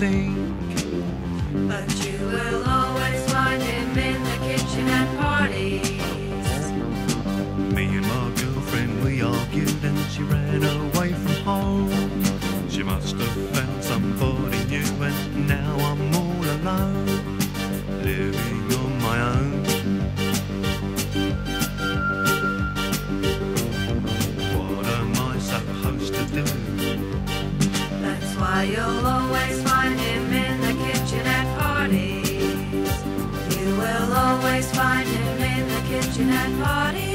sink. But you will always find him in the kitchen at parties. Me and my girlfriend, we argued and she ran away from home. She must have found somebody new and now I'm all alone, living on my own. What am I supposed to do? That's why you'll always find him in the kitchen at parties. You will always find him in the kitchen at parties.